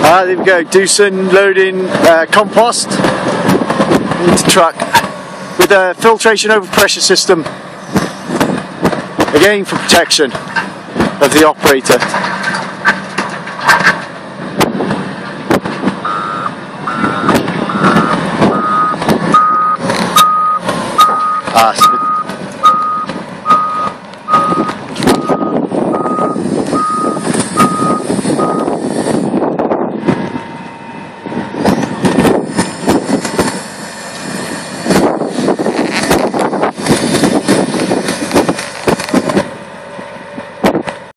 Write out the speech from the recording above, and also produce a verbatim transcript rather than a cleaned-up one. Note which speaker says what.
Speaker 1: Ah, there we go, Doosan loading uh, compost into truck with a filtration overpressure system, again for protection of the operator. Ah,